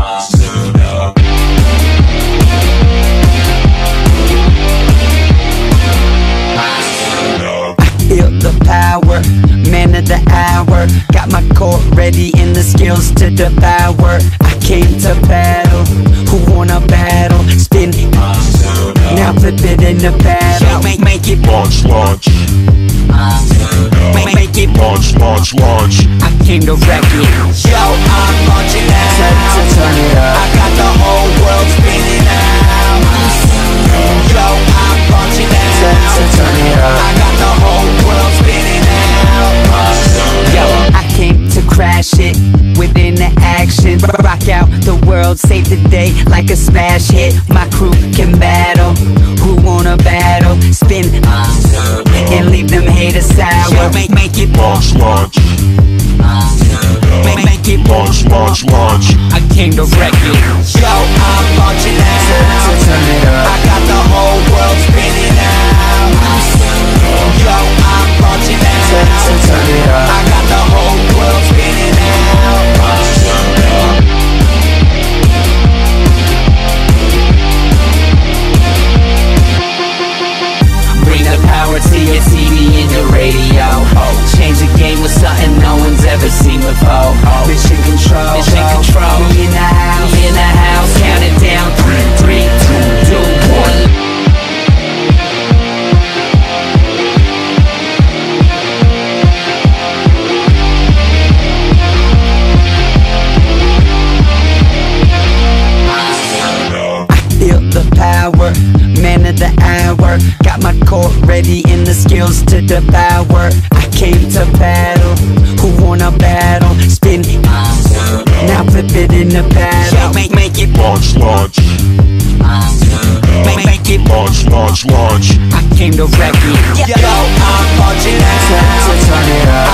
Feel the power, man of the hour. Got my core ready and the skills to devour. I came to battle, who wanna battle? Spin, now flip it in the battle. Make it Launch, launch. Make it Launch. I came to wreck it. Yo, I'm launching out. Turn it up. I got the whole world spinning out. Yo, I'm launching out. Turn it up. I got the whole world spinning out. Yo, I came to crash it within the action. Rock out the world, save the day like a smash hit. My crew can battle. Who wanna battle? Spin and leave them haters sour. Make it Launch. Make it Launch. I came to wreck it. Yo, I'm launching out. Turn it up. I got the whole world spinning out. Yo, I'm launching out. Turn it up. I got the whole world spinning out. Bring the power to your TV and your radio. Change the game with something no one's ever seen before. Mission control. Me in the house. Count it down. 3, 2, 1. Feel the power, man of the hour. Got my core ready and the skills to devour. I came to battle, who wanna battle? Spin, now flip it in the battle. Make it Launch. Make it Launch. I came to wreck it. Yo, I'm launching out. Turn it up.